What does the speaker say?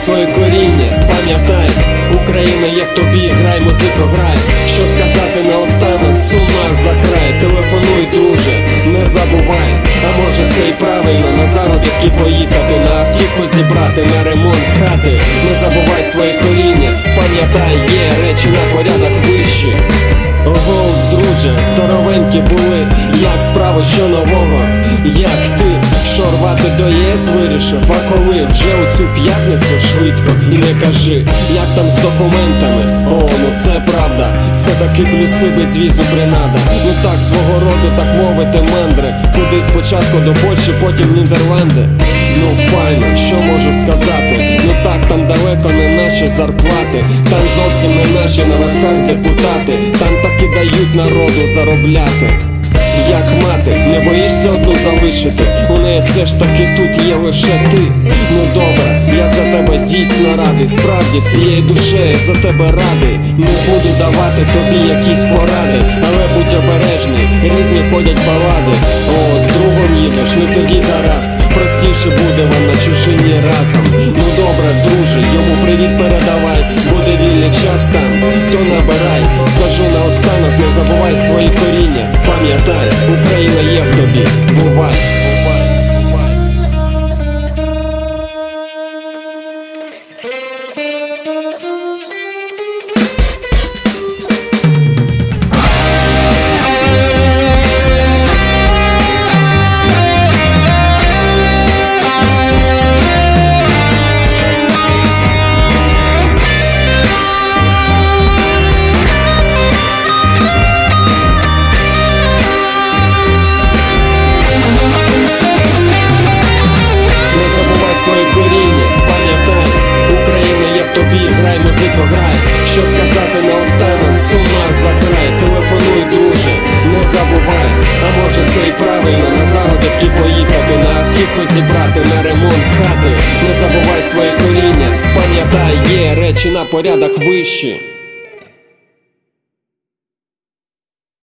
своє коріння, пам'ятай, Україна є в тобі, грай, музику, грай. Що сказати наостанок, з ума за край. Телефонуй, друже, не забувай. А може це і правильно, на заробітки поїхати, на автівку зібрати, на ремонт хати. Не забувай своє коріння, пам'ятай, є речі на порядок вищі. Ого, друже, старовенькі були, як справи, що нового, як ти, що рвати до ЄС вирішив, а коли вже у цю п'ятницю швидко, і не кажи, як там з документами, о, ну це правда, це такі плюси без візу принада. Ну так, свого роду, так мовити, мандри, куди спочатку до Польщі, потім Нідерланди. Ну файно, що можу сказати, ну так, там далеко не наші зарплати, там зовсім не наші на верхах депутати, там таки дають народу заробляти. Як мати, не боїшся одну залишити, у неї все ж таки тут є лише ти. Ну добре, я за тебе дійсно радий, справді всією душею за тебе радий. Не буду давати тобі якісь поради, але будь обережний, різні ходять балади. О, з другом їдеш, ну тоді гаразд, простіше буде вам на чужині разом. Ну добре, друже, йому привіт передавай, буде вільний час там, то набирай. Скажу наостанок, не забувай свої коріння, пам'ятай, Україна є в тобі, бувай. Грай, музику, грай. Що сказати наостанок, з ума за край. Телефонуй, друже, не забувай. А може це і правильно, на заробітки поїхати, на автівку зібрати, на ремонт хати. Не забувай своє коріння, пам'ятай, є речі на порядок вищі.